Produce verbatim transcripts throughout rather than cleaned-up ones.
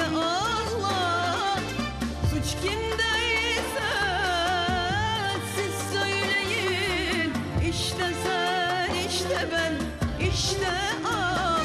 işte Allah. Suç kimdeyse siz söyleyin. İşte sen, işte ben, işte Allah.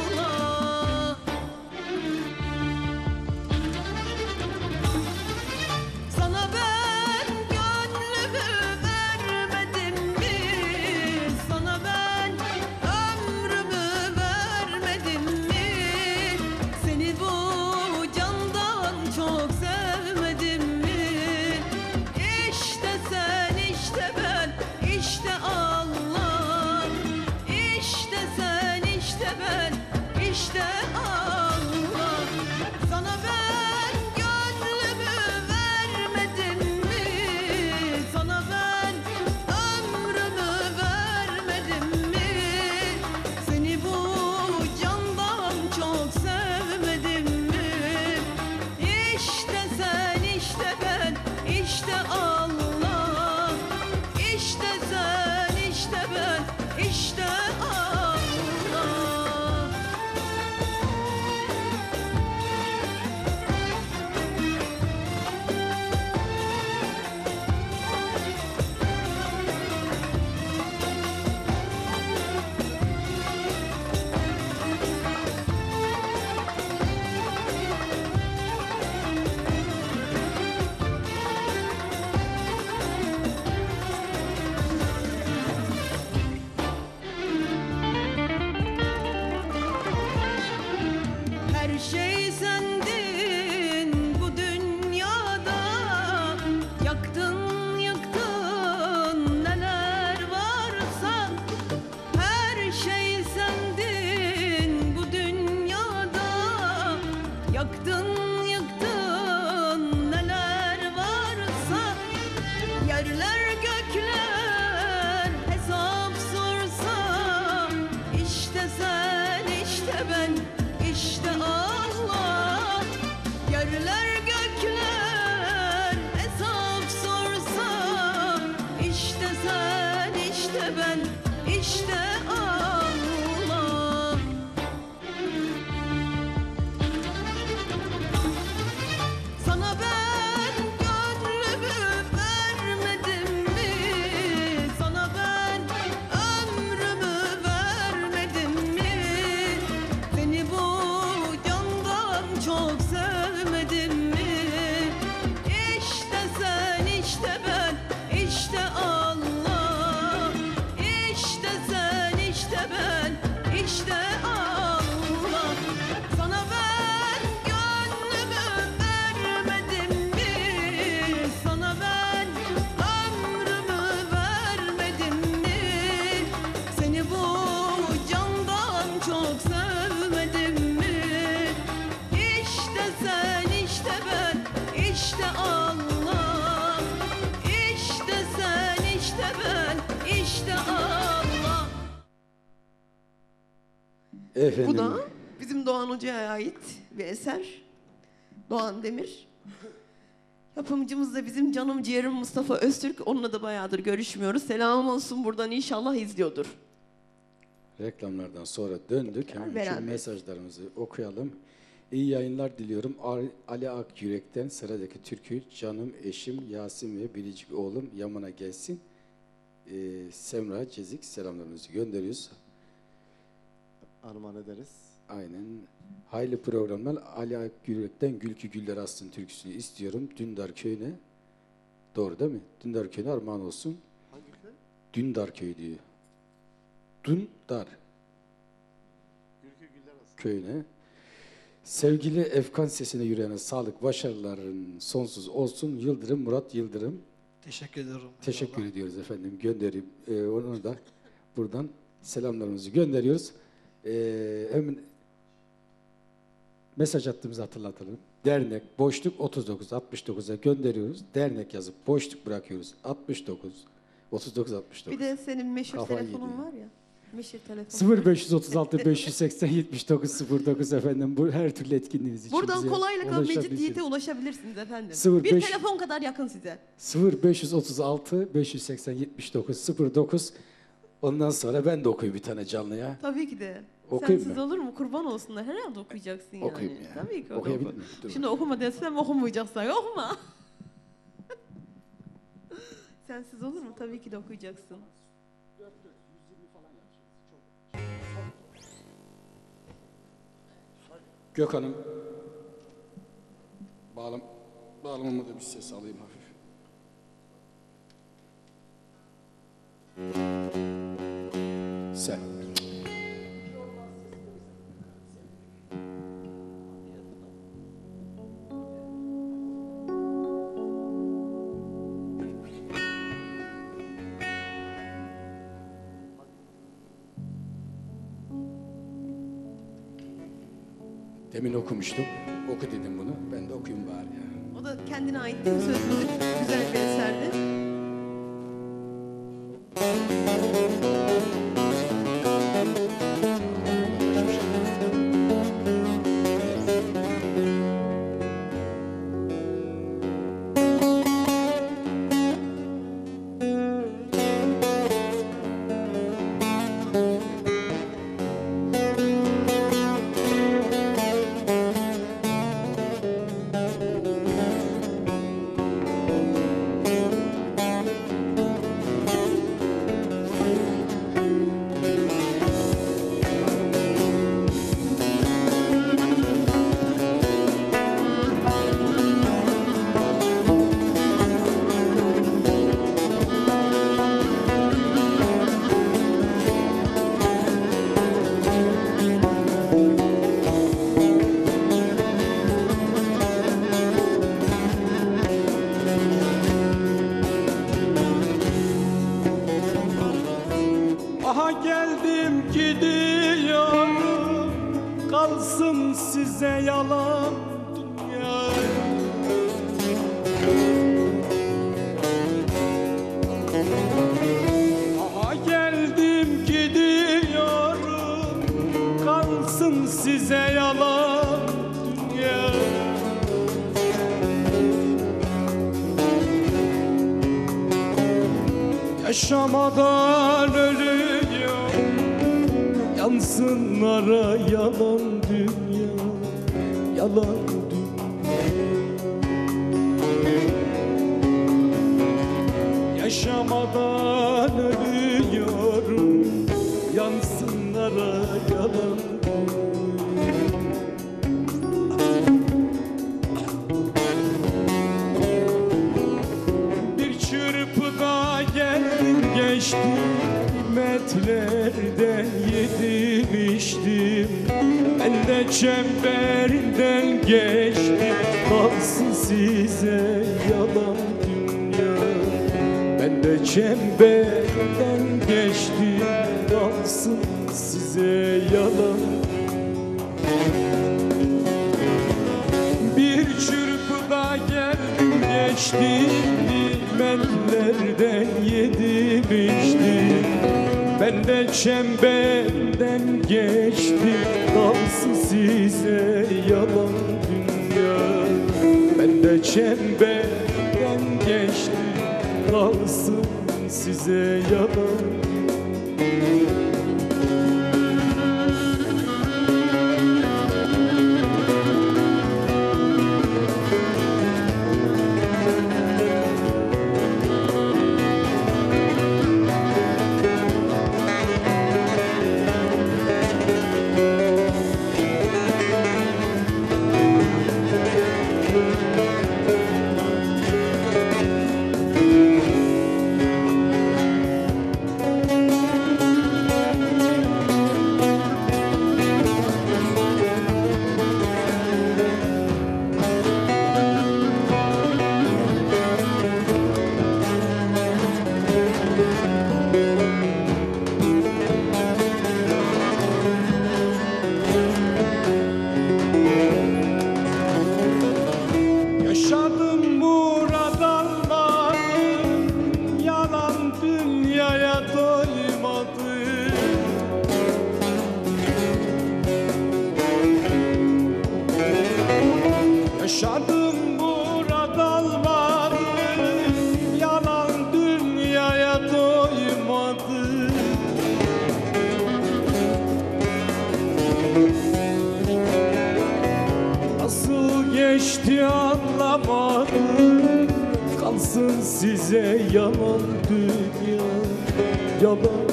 Sana ben gönlümü vermedim mi? Sana ben ömrümü vermedim mi? Seni bu candan çok sevmedim mi? İşte sen, işte ben, işte Allah. İşte sen, işte ben, işte Allah. Sana ben gönlümü vermedim mi? Sana ben ömrümü vermedim mi? Seni bu candan çok sevmedim mi? İşte sen, işte ben, işte Allah. İşte sen, işte ben, işte Allah. Her şey sendin bu dünyada. Yaktın yıktın neler varsa. Her şey sendin bu dünyada. Yaktın yıktın neler varsa. Yerler gökler hesap sorsa. İşte sen, işte ben, işte Allah. Yerler gökler hesap sorsa. İşte sen, işte ben, işte Allah. Sana ben gönlümü vermedim mi? Sana ben ömrümü vermedim mi? Seni bu candan çok sevmedim mi? İşte sen, işte ben, işte Allah. İşte sen, işte ben, işte Allah. Sana ben gönlümü vermedim mi? Sana ben ömrümü vermedim mi? Seni bu candan çok sevmedim mi? İşte sen, işte ben, işte Allah. İşte sen, işte ben, işte Allah. Efendim. Bu da bizim Doğan Hoca'ya ait bir eser. Doğan Demir. Yapımcımız da bizim canım ciğerim Mustafa Öztürk. Onunla da bayağıdır görüşmüyoruz. Selam olsun, buradan inşallah izliyordur. Reklamlardan sonra döndük. Hemen şu beraber. mesajlarımızı okuyalım. İyi yayınlar diliyorum. Ali Akyürek'ten sıradaki türkü canım eşim Yasin ve biricik oğlum Yaman'a gelsin. Ee, Semra Cezik selamlarımızı gönderiyoruz. Armağan ederiz. Aynen. Hayırlı programlar. Ali Akyürek'ten Gülkü Güller Astın türküsünü istiyorum. Dündar Köyü'ne. Doğru değil mi? Dündar Köyü'ne armağan olsun. Hangi köy? Dündar Köyü diyor. Dündar Gülkü Güller Aslı. Köyü'ne. Sevgili Efkan sesine yüreğine sağlık, başarıların sonsuz olsun. Yıldırım, Murat Yıldırım. Teşekkür ediyorum. Teşekkür Eyvallah. ediyoruz efendim. Göndereyim. Ee, onu da buradan selamlarımızı gönderiyoruz. Ee, hemen mesaj attığımızı hatırlatalım. Dernek boşluk otuz dokuz altmış dokuza gönderiyoruz. Dernek yazıp boşluk bırakıyoruz. altmış dokuz otuz dokuz altmış dokuz. Bir de senin meşhur Kafayı telefonun yedi. var ya. Meşhur telefon. sıfır beş otuz altı beş yüz seksen yetmiş dokuz sıfır dokuz efendim. Bu her türlü etkinliğiniz için Buradan bize kolaylıkla ulaşabilirsiniz. Mecidiyet'e ulaşabilirsiniz efendim. sıfır Bir beş telefon kadar yakın size. sıfır beş otuz altı beş yüz seksen yetmiş dokuz sıfır dokuz. Ondan sonra ben de okuyayım bir tane canlıya. Tabii ki de. Okuyayım Sensiz mı? olur mu? Kurban olsunlar. Herhalde okuyacaksın yani. Okuyayım ya. Tabii ki Okuyabilir oku. miyim? Dur Şimdi okuma desem okumayacaksın. Okuma. Sensiz olur mu? Tabii ki de okuyacaksın. Gökhan'ım. Bağlam, bağlamamı da bir ses alayım hafif. Sen. Demin okumuştum. Oku dedim bunu. Ben de okuyayım bari ya. O da kendine ait değil mi söz müzik? Güzel bir eserdi. Aha geldim gidiyorum, kalsın size yalan dünya. Aha geldim gidiyorum, kalsın size yalan dünya. Yaşamadan ölüyor, yansınlara yalan dünya, yalan dünya. Yaşamadan ölüyorum, yansınlara yalan dünya. Bir çırpıda geldim geçtim, metlerden yedim içtim. Ben de çemberinden geçtim, kalsın size yalan dünya. Ben de çemberden geçtim, kalsın size yalan. Bir çırpıda geldim geçtim, nimetlerden yedim içtim. Ben de çemberden geçtim, kalsın size yalan dünya. Ben de çemberden geçtim, kalsın size yalan. Yaşadım buradan varım, yalan dünyaya doymadım. Yaşadım buradan varım, yalan dünyaya doymadım. geçti anlamadım. Kalsın size yalan dünya, yalan.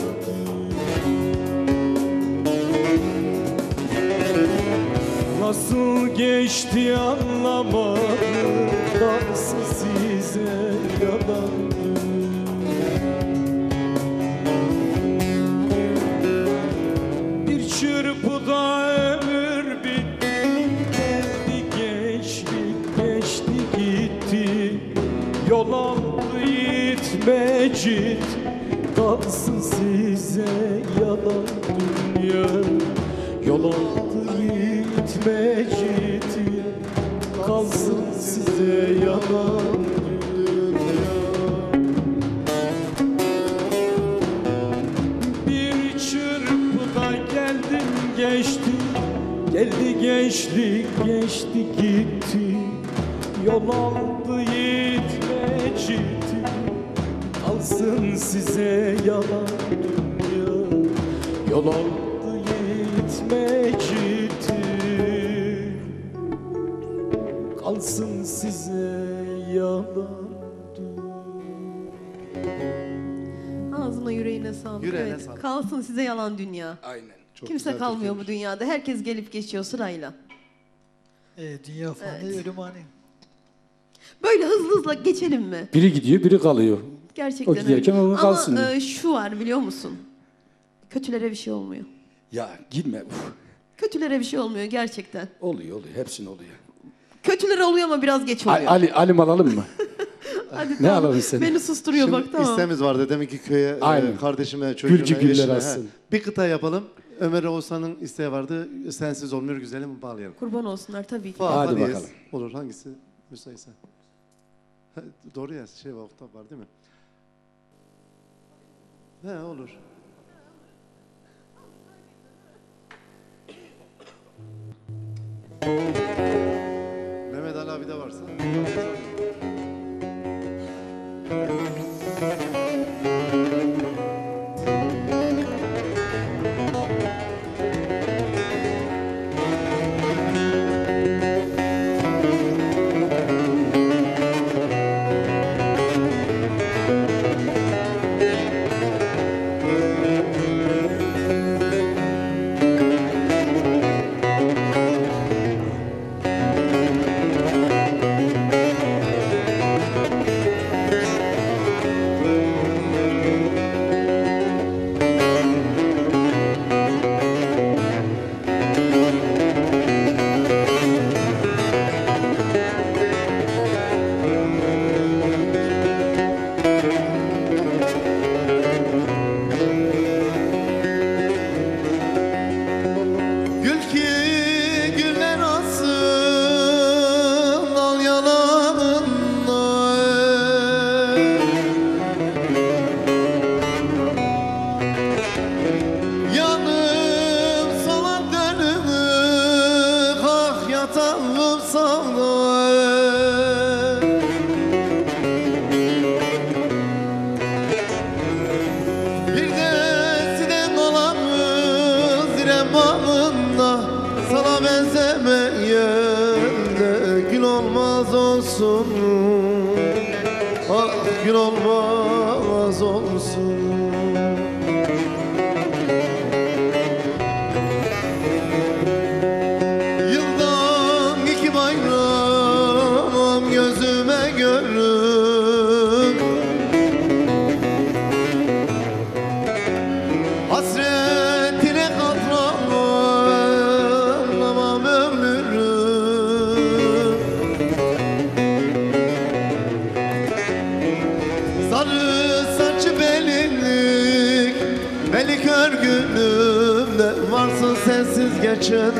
Nasıl geçti anlamadım. Kalsın size yalan. Bir çırpıda ömür bitti, geldi geçti, geçti gitti. Yol aldı gitmecit, kalsın size yalan dünya. Yol aldı gitmecit, kalsın size yalan dünya. Bir çırpıda geldim geçti, geldi geçti, geçti gitti. Yol aldı gitmecit, kalsın size yalan dünya. Yol aldı gitmecit, kalsın size yalan dünya. Ağzına yüreğine sağlık. Yüreğine evet. sağlık. Kalsın size yalan dünya. Aynen. Çok Kimse güzel kalmıyor bu Türküymüş. dünyada. Herkes gelip geçiyor sırayla. E, dünya fani, Evet. ölüm ani. Böyle hızlı hızlı geçelim mi? Biri gidiyor, biri kalıyor. Gerçekten O giderken öyle. onun kalsın. Ama e, şu var biliyor musun? Kötülere bir şey olmuyor. Ya gitme. Uf. Kötülere bir şey olmuyor gerçekten. Oluyor, oluyor. Hepsinin oluyor. Kötülere oluyor ama biraz geç oluyor. Ali, Ali, alim alalım mı? Hadi Ne tamam. alalım seni? Beni susturuyor Şimdi bak tamam. isteğimiz vardı demek ki köye, Aynen. e, kardeşime, çocuğuna, Gülcü güller eşine, he. açsın. Bir kıta yapalım. Ömer Oğuzhan'ın isteği vardı. Sensiz olmuyor güzelim, bağlayalım. Kurban olsunlar tabii ki. Fa, Hadi fa diyez. bakalım. Olur hangisi müsaitse. Ha, doğru ya şey var, oktav var değil mi? He olur. Mehmet Ali abi de varsa. Gül ki güller alsın al yalanında. Yanım sola dönüp ah yatağım sana. Bir de siden olamız İrem bağında sana benzemeyen de gül olmaz olsun. Ah gül olmaz olsun. Yıldan iki bayram gözüme görün. Hasretine katlanamam ömrüm. Sarı saçı belinlik, beli kör günümde varsın sensiz geçen.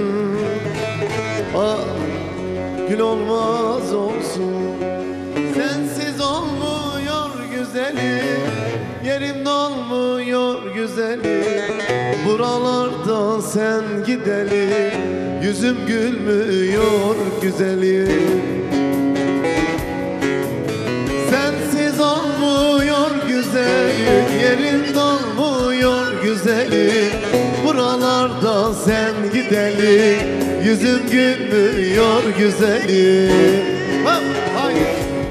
Ah gün olmaz olsun. Sensiz olmuyor güzelim, yerim dolmuyor güzelim. Buralarda sen gideli, yüzüm gülmüyor güzelim. Sensiz olmuyor güzelim, yerin dolmuyor güzelim. Buralarda sen gideli, yüzüm gülmüyor güzelim. Ha, hayır.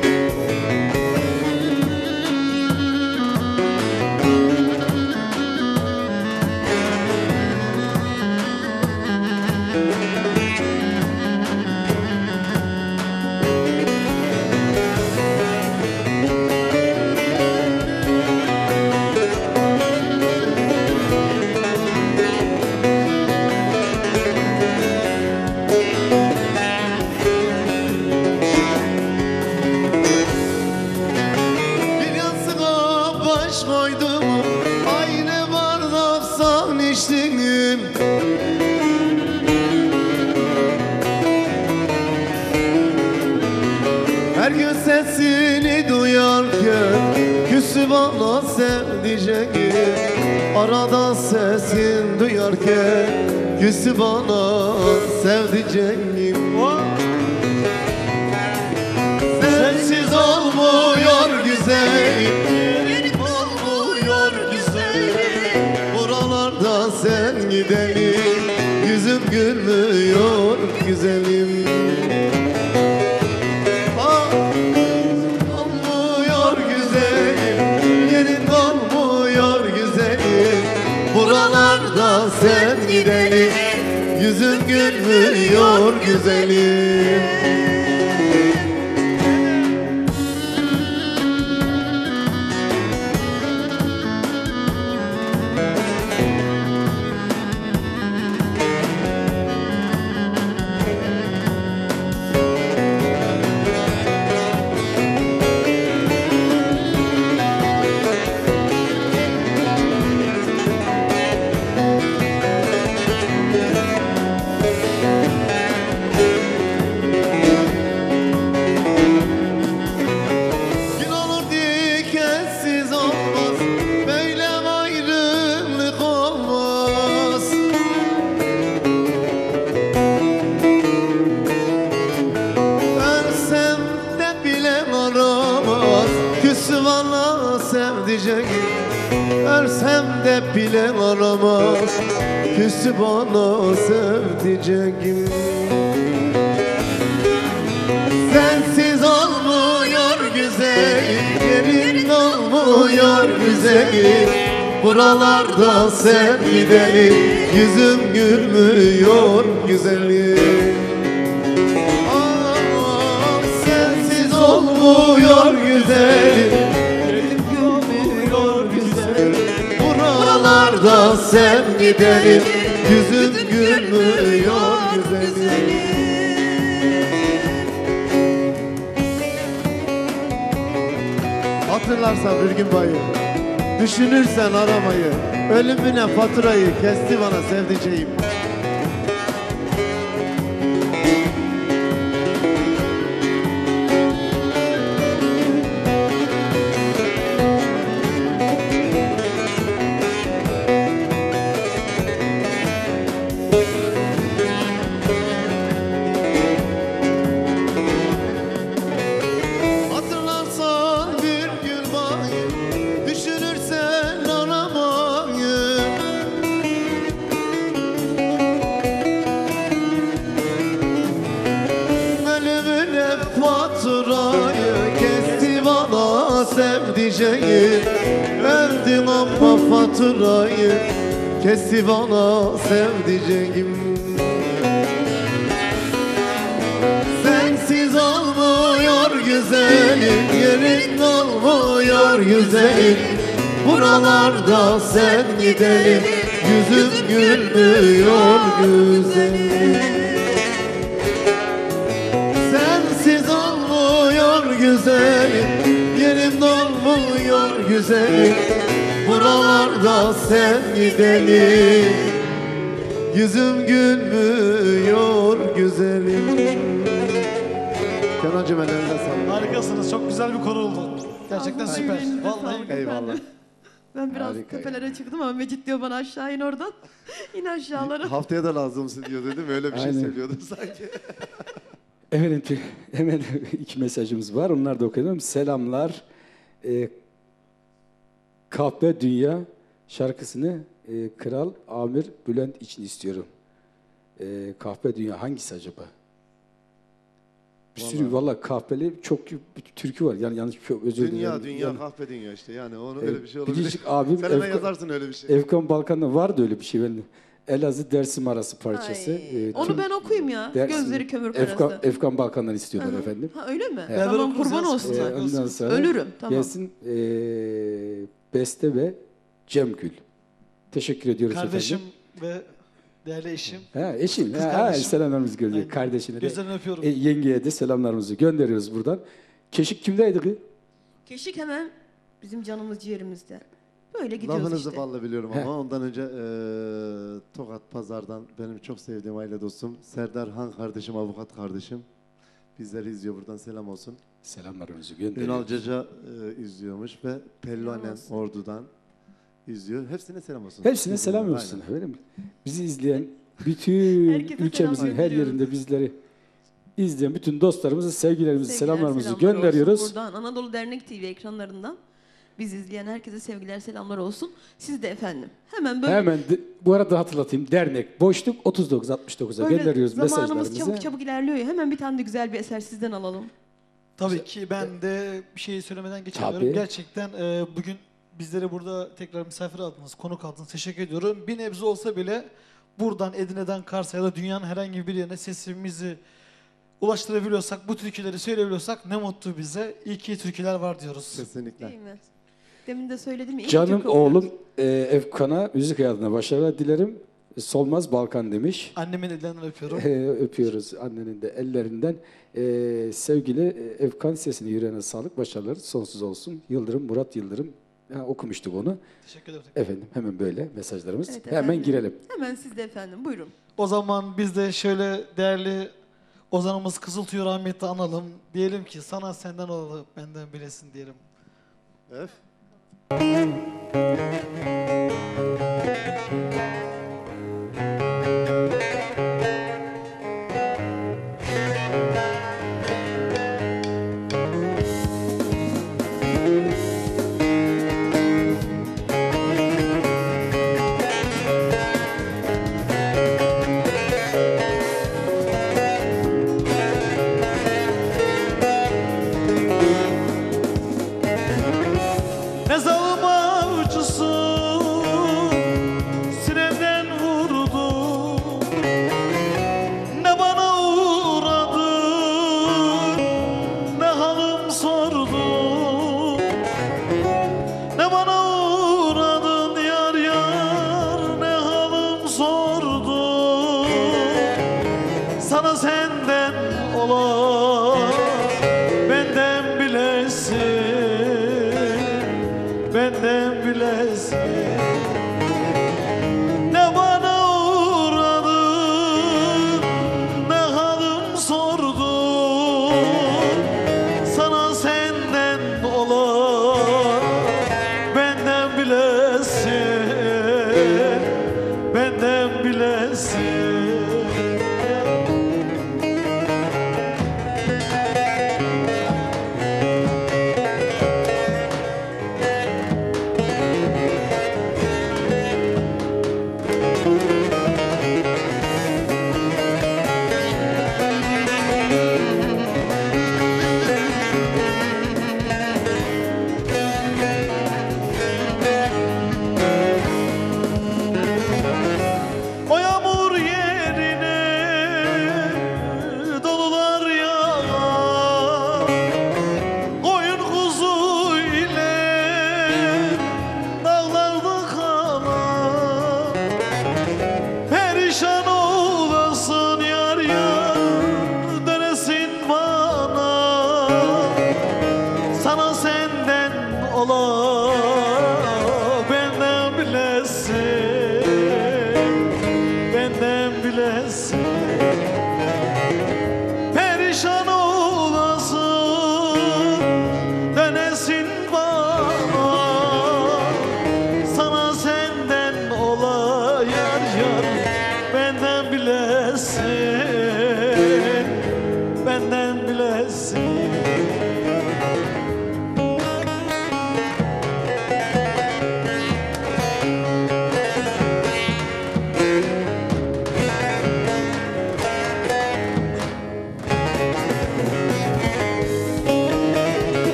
Bir yastığa baş koydum, aynı bardaktan içtim. Her gün sesini duyarken küsü bana sevdiceğim. Arada sesin duyarken küsü bana sevdiceğim. Sensiz olmuyor güzelim, yerim olmuyor güzelim. Buralarda sen gidelim, yüzüm gülmüyor güzelim. Ah, olmuyor güzelim, yerin olmuyor güzelim. Buralarda sen gidelim, yüzüm gülmüyor güzelim. Gün olur dikensiz olmaz, böyle ayrılık olmaz. Ölsem de bile aramaz, küsü bana sevdiceğim. Ölsem de bile aramaz, küsü bana sevdiceğim. Sensiz olmuyor güzelim, yerin olmuyor güzelim. Buralarda sen gidelim, yüzüm gülmüyor güzelim. Ah, sensiz olmuyor güzelim, yerin gülmüyor güzelim. Buralarda sen gidelim, yüzüm gülmüyor güzelim. Hatırlarsan bir gün bayı, düşünürsen aramayı, ölümüne faturayı kesti bana sevdiceğim. Hatırlarsan bir gün bayı, düşünürsen aramayı. Ölümüne faturayı kesti bana sevdiceğim. Verdim ama faturayı kesti bana sevdiceğim. Sensiz olmuyor güzelim, yerin olmuyor güzelim. Buralarda sen gidelim, yüzüm gülmüyor güzelim. Sensiz olmuyor güzelim, yerim olmuyor güzelim. Buralarda sen gidelim, yüzüm gülmüyor güzelim. Kenancığım ellerine sağlık. Harikasınız. Çok güzel bir konu oldu. Gerçekten Allah süper. yüreğinize Vallahi. sağlık Eyvallah. efendim. Ben biraz Harika. tepelere çıktım ama Mecit diyor bana aşağı in oradan. İn aşağılara. Haftaya da lazımsın diyor dedim. Öyle bir şey Aynen. söylüyordun sanki. Efendim hemen iki mesajımız var. Onları da okuyalım. Selamlar. Ee, Kahpe Dünya şarkısını e, Kral Amir Bülent için istiyorum. e, kahpe dünya hangisi acaba? Bir sürü Vallahi- valla kahpeli çok bir türkü var. Yani yanlış çok özür dilerim. Dünya, dünya, Yani, kahpe dünya işte. Yani onu e, öyle bir şey olabilir. Biricik abim Sen hemen Efkan- yazarsın öyle bir şey. Efkan Balkan'da vardı öyle bir şey. Ben Elazığ Dersim arası parçası. Ay, E, onu tüm ben okuyayım ya. Dersim- Gözleri kömür Efkan, karası. Efkan Balkan'dan istiyorlar Aha. efendim. Ha öyle mi? Evet. Tamam Beraber kurban okuyacağız. olsun. E, ondan sonra Ölürüm tamam. gelsin e, Beste ve Cemgül. Teşekkür ediyoruz Kardeşim efendim. ve değerli eşim. Ha, eşim. Kız Ha, kardeşim. selamlarımızı gönderiyor. Aynen. Kardeşine de. Gözlerini öpüyorum. E, yengeye de selamlarımızı gönderiyoruz buradan. Keşik kimdeydi kız? Keşik hemen bizim canımız ciğerimizde. Böyle gidiyoruz Lafınızı işte. balla biliyorum Heh. ama ondan önce eee, Tokat Pazar'dan benim çok sevdiğim aile dostum Serdar Han kardeşim, avukat kardeşim. Bizleri izliyor, buradan selam olsun. Selamlarımızı Ünal gönderiyoruz. Caca eee, izliyormuş ve Pelluanen olsun. Ordu'dan izliyor. Hepsine selam olsun. Hepsine selam Aynen. olsun efendim. Bizi izleyen bütün Herkese ülkemizin selam her gönderiyoruz. yerinde bizleri izleyen bütün dostlarımıza sevgilerimizi, Sevgiler, selamlarımızı selamlar olsun. gönderiyoruz. Buradan Anadolu Dernek T V ekranlarından biz izleyen herkese sevgiler, selamlar olsun. Siz de efendim. Hemen böyle, Hemen de- bu arada hatırlatayım. Dernek Boşluk otuz dokuz altmış dokuza böyle gönderiyoruz zamanımız mesajlarımızı. çabuk çabuk ilerliyor ya. Hemen bir tane de güzel bir eser sizden alalım. Tabii ki ben de bir şey söylemeden geçemiyorum. Tabii. Gerçekten e, bugün bizleri burada tekrar misafir aldınız, konuk aldınız. Teşekkür ediyorum. Bir nebze olsa bile buradan Edirne'den Kars'a ya da dünyanın herhangi bir yerine sesimizi ulaştırabiliyorsak, bu türküleri söyleyebiliyorsak ne mutlu bize. İyi ki türküler var diyoruz. Kesinlikle. Değil mi? Demin de söyledim ya. iyi Canım Türk oluyoruz. oğlum e, Efkan'a müzik hayatına başarılar dilerim. Solmaz Balkan demiş. Annemin ellerinden öpüyorum. E, öpüyoruz annenin de ellerinden. E, sevgili e, Efkan sesini yüreğine sağlık, başarıları sonsuz olsun. Yıldırım, Murat Yıldırım. Ha, okumuştuk onu. Teşekkür ederim. Efendim hemen böyle mesajlarımız. Evet hemen efendim. girelim. Hemen siz de efendim buyurun. O zaman biz de şöyle değerli ozanımız Kızıltüyü rahmetli analım. Diyelim ki sana senden olalı benden bilesin diyelim. Öf. Ne zalim avcısı sineden vurdu, ne bana uğradı, ne halim sordu. Ne bana uğradın yar yar, ne halim sordu. Sana senden olan benden bilesin, benden bilesin. Ne bana uğradın, ne halim sordun. Sana senden olan benden bilesin, benden bilesin.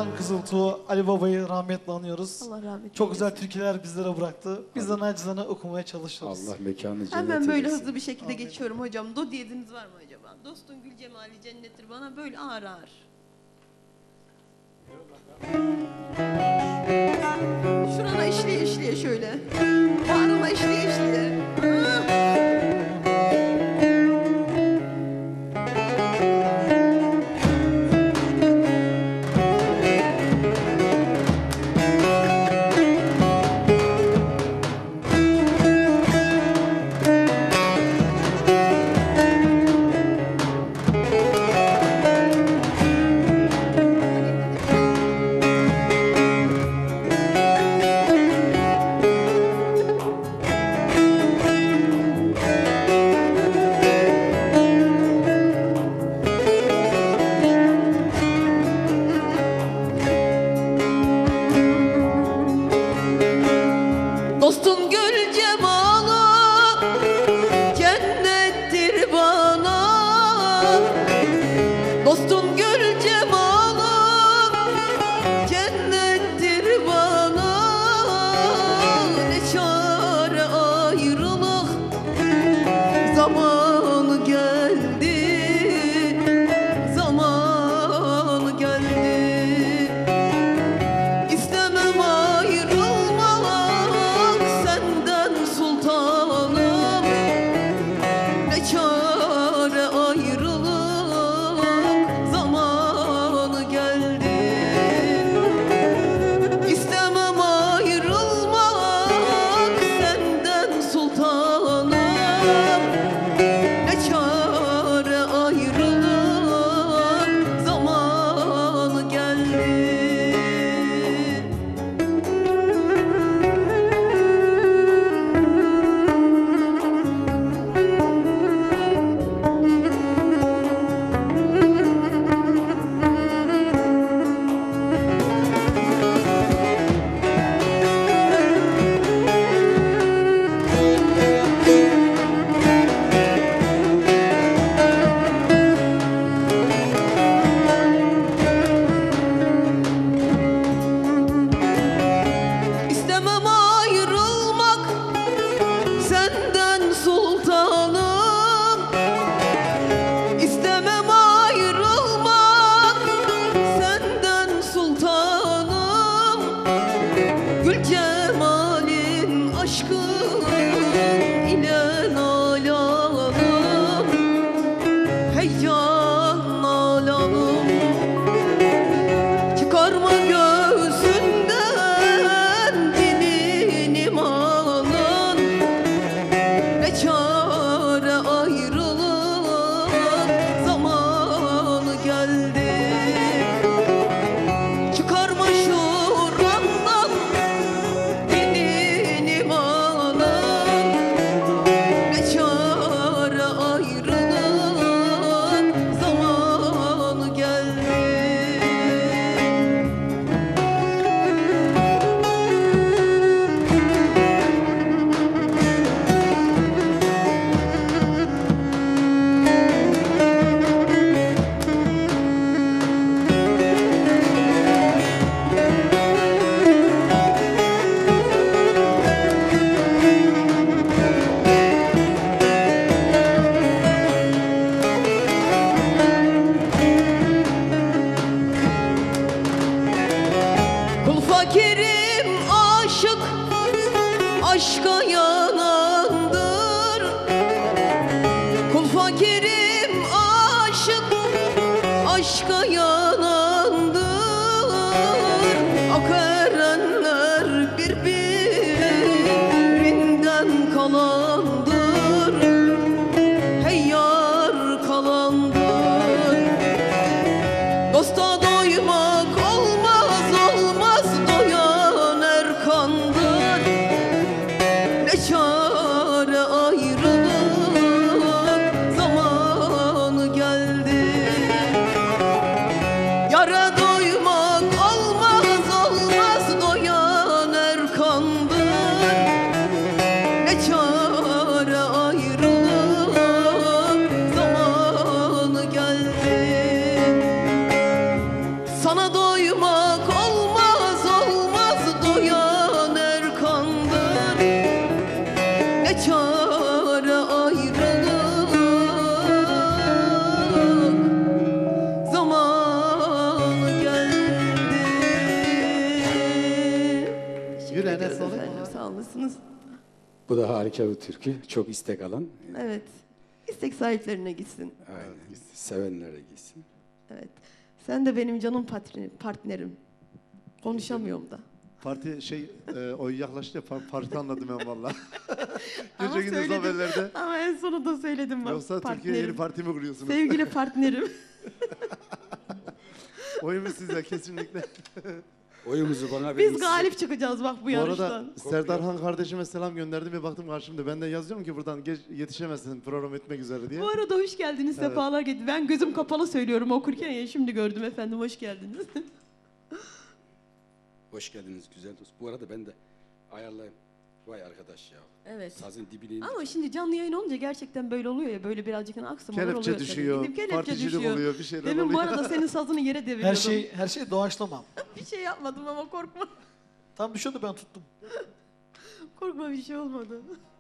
Ozan Kızıltuğ, Ali Baba'yı rahmetle anıyoruz. Allah rahmet Çok eylesin. güzel türküler bizlere bıraktı. Biz de nacizane okumaya çalışıyoruz. Allah mekanı cennet Hemen böyle eylesin. hızlı bir şekilde geçiyorum hocam. Do diyeziniz var mı acaba? Dostun gül cemali cennettir bana böyle ağır ağır. Şurana işliye işliye şöyle. Bağrına işliye işliye. Ah! Dostum gül cemalı cennettir bana. Dostum gül cemalı cennettir bana. Ne çare ayrılık zamanı geldi, zamanı geldi. İstemem ayrılmak senden sultanım. Ne çare ayrılık zamanı geldi. İstemem ayrılmak senden sultanım. Ne çare ayrılık zamanı geldi. İstemem ayrılmak senden sultanım. İstemem ayrılmak senden sultanım. Gül cemalin aşkın ile nalanım. Hey can nalanım. Çıkarma göğsünden dinin imanın. Ne çare ayrılık zamanı geldi. Çıkarma şurandan dinin imanın. Ne çare ayrılık zamanı geldi. Kul fakirim aşık, aşka yanandır. Kul fakirim aşık, aşka yanandır. Ak erenler birbirinden kalandır. Hey yar kalandır. Dosta doymak olmaz, olmaz doyan erkandır. Ne çare ayrılık zamanı geldi. Yara doymak olmaz, olmaz doyan erkandır. Ne çare ediyoruz sağlık. efendim. Sağ olasınız. Bu da harika bir türkü. Çok istek alan. Evet. İstek sahiplerine gitsin. Aynen. Sevenlere gitsin. Evet. Sen de benim canım patri- partnerim. Konuşamıyorum da. Parti şey e, oy yaklaştı ya par- parti anladım ben valla. Ama Gece gündüz söyledim. haberlerde. Ama en sonunda söyledim bak. Yoksa Türkiye yeni parti mi kuruyorsunuz? Sevgili partnerim. Oyumuz size kesinlikle. Oyumuzu bana verin. Biz galip çıkacağız bak bu Bu yarıştan. arada Serdar Han kardeşime selam gönderdim ve baktım karşımda. Ben de yazıyorum ki buradan geç, yetişemezsin program etmek üzere diye. Bu arada hoş geldiniz, Evet. sefalar getirdiniz. Ben gözüm kapalı söylüyorum okurken ya şimdi gördüm efendim, hoş geldiniz. Hoş geldiniz güzel dost. Bu arada ben de ayarlayayım. Vay arkadaş ya. Evet. Sazın dibine indik. Ama şimdi canlı yayın olunca gerçekten böyle oluyor ya, böyle birazcık aksamalar oluyor. Kelepçe tabii. düşüyor, Gidip kelepçe particilik düşüyor. oluyor, bir şeyler Demin oluyor. bu arada senin sazını yere deviriyordum. Her şey her şey doğaçlama. Bir şey yapmadım ama korkma. Tam düşüyordu ben tuttum. Korkma, bir şey olmadı.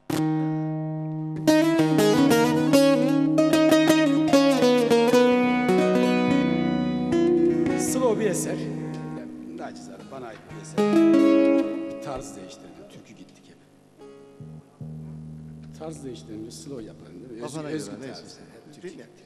Slow bir eser. Yani, nacizane bana ait bir eser. Tarz değiştirince türkü gittik hep. Tarz değiştirince slow yapalım değil mi? Kafana Özgü, göre, özgü neyse. tarz. Hep türkü gittik.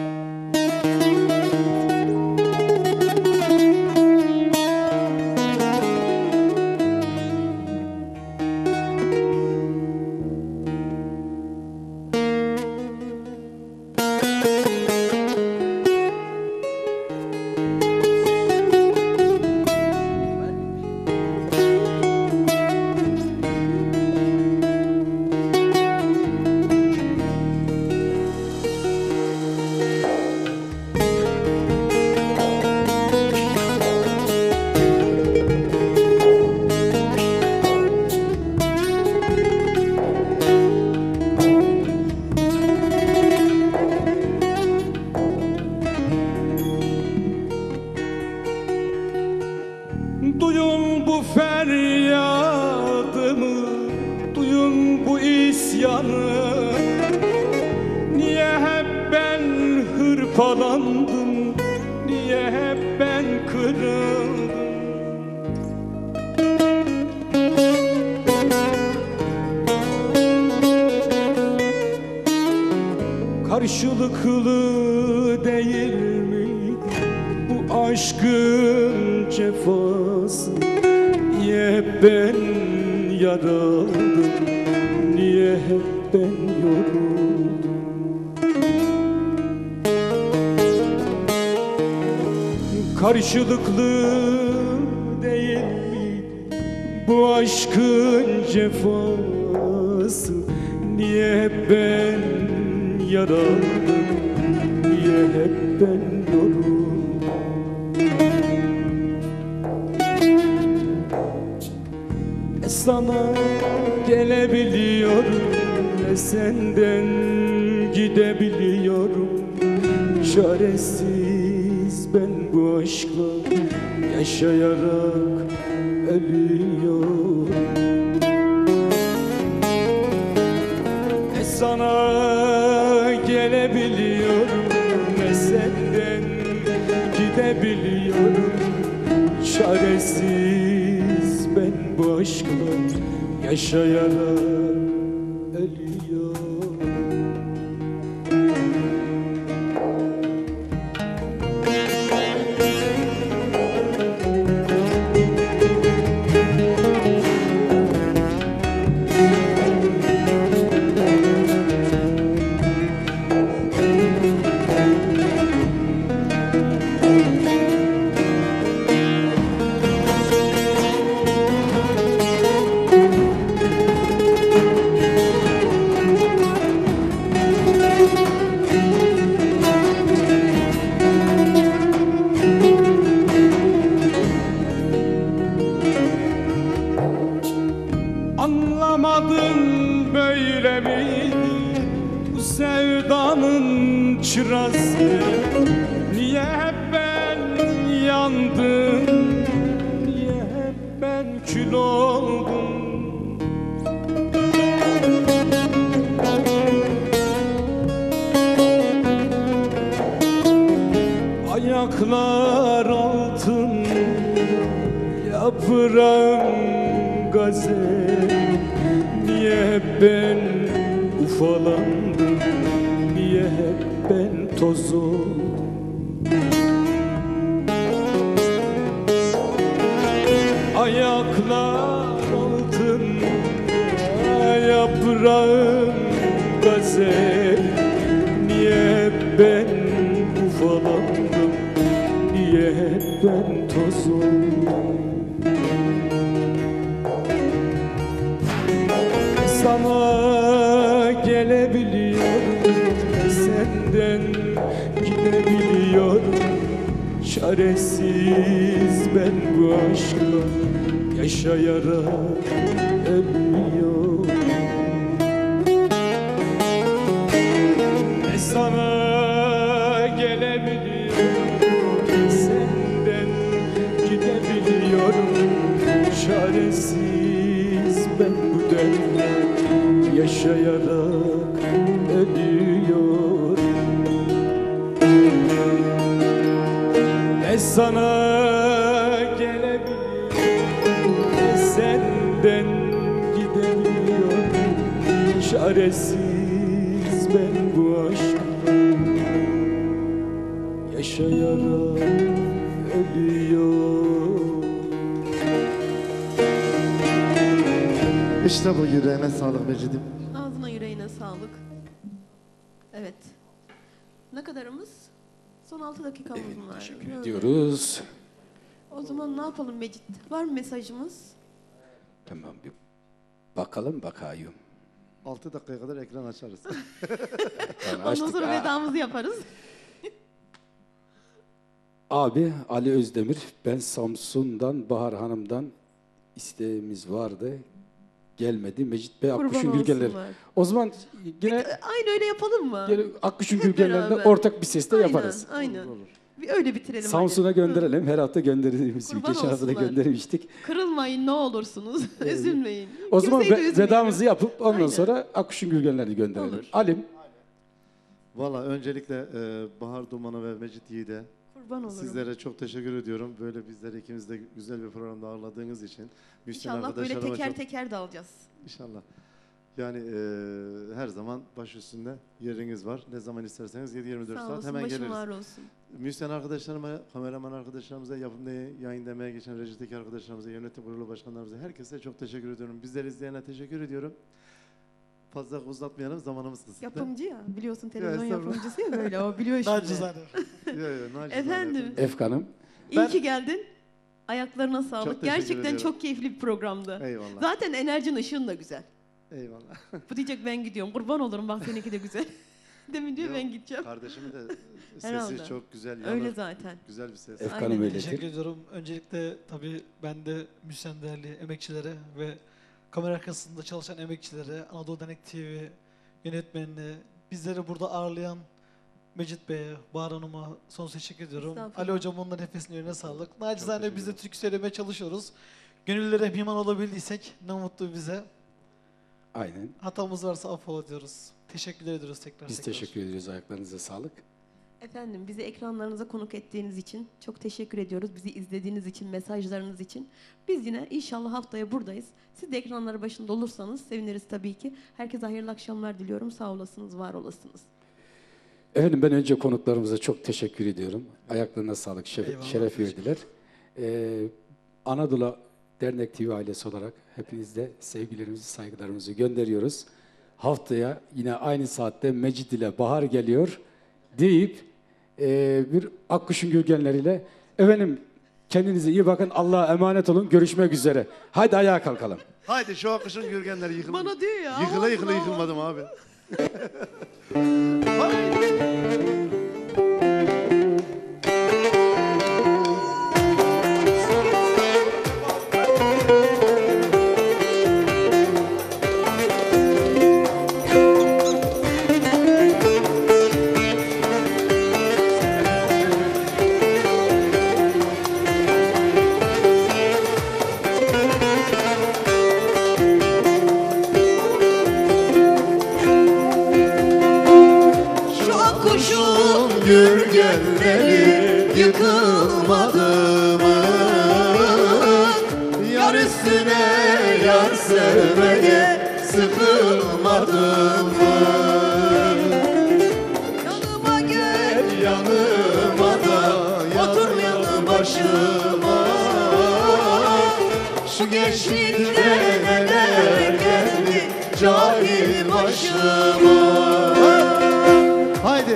Duyun bu feryadımı, duyun bu isyanı. Niye hep ben hırpalandım, niye hep ben kırıldım? Karşılıklı değil mi bu aşkın cefası? Niye hep ben yaraldım, niye hep ben yoruldum? Karşılıklı değil mi bu aşkın cefası? Niye hep ben yaraldım, niye hep ben yoruldum? Ne sana gelebiliyorum, ne senden gidebiliyorum. Çaresiz ben bu aşkla yaşayarak ölüyorum. Ne sana gelebiliyorum, ne senden gidebiliyorum. Çaresiz ben bu aşkla yaşayarak ölüyorum. Anlamadın böyle miydi bu sevdanın çırası? Niye hep ben yandım, niye hep ben kül oldum? Ayaklar altın, yaprağım gazel? Niye hep ben ufalandım? Niye hep ben toz oldum? Ayaklar altında yaprağım gazel. Niye hep ben ufalandım? Niye hep ben toz oldum? Sana gelebiliyorum, senden gidebiliyorum. Çaresiz ben bu aşkla yaşayarak ölüyorum. Ne sana gelebiliyorum, senden gidebiliyorum. Çaresiz ben bu dertle yaşayarak ölüyorum. Ne sana gelebiliyorum, ne senden gidebiliyorum. Çaresiz ben bu aşkla yaşayarak ölüyorum. İşte bu, yüreğine sağlık Mecid'im. Ağzına yüreğine sağlık. Evet. Ne kadarımız? Son altı dakikamız mı var? Teşekkür Hı. ediyoruz. O zaman ne yapalım Mecit? Var mı mesajımız? Tamam, bir bakalım bakayım. altı dakikaya kadar ekran açarız. Yani Ondan açtık. sonra Aa. vedamızı yaparız. Abi Ali Özdemir, ben Samsun'dan Bahar Hanım'dan isteğimiz vardı. Gelmedi. Mecit Bey Kurban Akkuş'un Gürgenleri. olsunlar. O zaman yine Aynı öyle yapalım mı? yine Akkuş'un Hep Gürgenleri'nde beraber. ortak bir sesle Aynen, yaparız. Aynen. Olur, olur. Bir öyle bitirelim. Samsun'a hadi. gönderelim. Her hafta gönderdiğimiz gibi. Kurban Geçen hafta da olsunlar. göndermiştik. Kırılmayın ne olursunuz. Üzülmeyin. O zaman Kimseyi de ve- üzmeyelim. vedamızı yapıp ondan Aynen. sonra Akkuş'un Gürgenlerini gönderelim. Olur. Alim, Valla öncelikle e, Bahar Duman'a ve Mecit Yiğit'e Kurban olurum. sizlere çok teşekkür ediyorum. Böyle bizleri ikimiz de güzel bir programda ağırladığınız için. Müslüm İnşallah böyle arkadaşlarıma teker çok- teker de alacağız. İnşallah. Yani e, her zaman baş üstünde yeriniz var. Ne zaman isterseniz yedi yirmi dört Sağ saat olsun, hemen başım geliriz. var olsun. Müslüm arkadaşlarıma, kameraman arkadaşlarımıza, yapımda yayın demeye geçen rejideki arkadaşlarımıza, yönetim kurulu başkanlarımıza, herkese çok teşekkür ediyorum. Bizleri izleyene teşekkür ediyorum. Fazla uzatmayalım, zamanımız kısıtlı. Yapımcı ya, biliyorsun televizyon estağfurullah. yapımcısı ya böyle, o biliyor şimdi. Nacizane. Yo, yo, nacizane Efendim, efendim. Efkan'ım. iyi Ben- ki geldin. Ayaklarına sağlık. teşekkür Gerçekten ediyorum. çok keyifli bir programdı. Eyvallah. Zaten enerjin, ışığın da güzel. Eyvallah. Bu diyecek ben gidiyorum. Kurban olurum bak seninki de güzel. Demin diyor Yo, ben gideceğim. Kardeşimin de sesi Herhalde. çok güzel. Öyle yanır. zaten. Güzel bir ses. Efkan'ım Aynen. öyledir. Teşekkür ediyorum. Öncelikle tabii ben de müzisyen değerli emekçilere ve kamera arkasında çalışan emekçilere, Anadolu Dernek T V yönetmenine, bizleri burada ağırlayan Mecit Bey'e, Bahar Hanım'a son teşekkür ediyorum. Estağfurullah. Ali Hocam onların nefesine yerine sağlık. Nacizane teşekkür biz de ederim. türkü söylemeye çalışıyoruz. Gönüllere himiman olabildiysek ne mutlu bize. Aynen. Hatamız varsa affola diyoruz. Teşekkürler ediyoruz tekrar. Biz tekrar. teşekkür ediyoruz. Ayaklarınıza sağlık. Efendim bizi ekranlarınıza konuk ettiğiniz için çok teşekkür ediyoruz. Bizi izlediğiniz için, mesajlarınız için. Biz yine inşallah haftaya buradayız. Siz de ekranları başında olursanız seviniriz tabii ki. Herkese hayırlı akşamlar diliyorum. Sağ olasınız, var olasınız. Efendim ben önce konuklarımıza çok teşekkür ediyorum. Ayaklarına sağlık, şeref, Eyvallah. şeref verdiler. Ee, Anadolu Dernek T V ailesi olarak hepinizde sevgilerimizi, saygılarımızı gönderiyoruz. Haftaya yine aynı saatte Mecid ile Bahar geliyor deyip e, bir Akkuş'un Gürgenleriyle efendim kendinize iyi bakın, Allah'a emanet olun, görüşmek üzere. Haydi ayağa kalkalım. Haydi şu akışın Gürgenleri yıkılın. Bana diyor ya. Yıkıla olsun, yıkıla olsun. yıkılmadım abi. Şu akkuşun Gürgenleri yıkılmadı mı? Yar üstüne yar sevmeye sıkılmadın mı? Yanıma gel, Yanıma da otur yanı başıma. Şu gençlikte neler geldi cahil başıma. Haydi.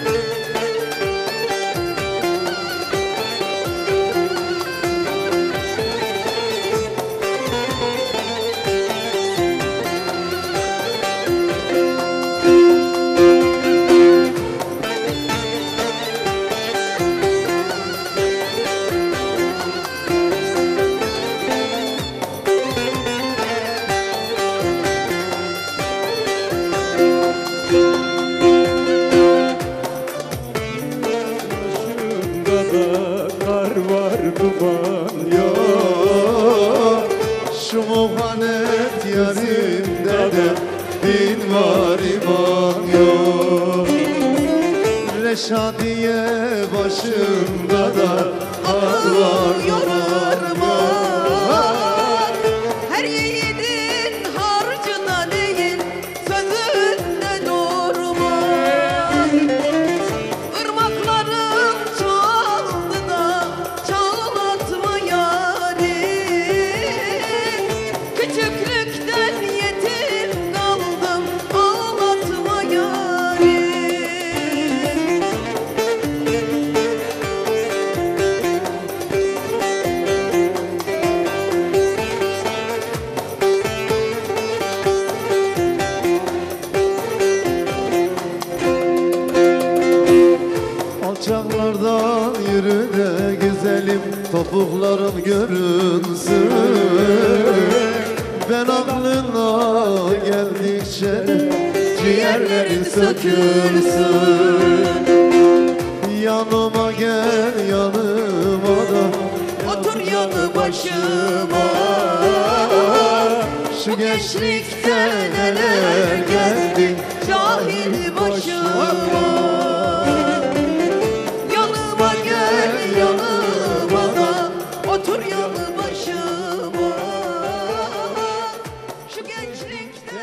Başımda da kar var duman Yok, şu muhanet yarimde de din var iman yok. Reşadiye başımda da kar var duman yok. her yiğidin harcına değil, sözünde durmaz. Irmaklarım çoğaldı da çağlatma yarim. Küçüklükten yetim kaldım, ağlatma yarim. Alçaklardan yürü de güzelim, topuklarım görünsün. Ben aklına geldikçe ciğerlerin sökülsün. Yanıma gel, yanıma da Otur yanı başıma. şu gençlikte neler geldi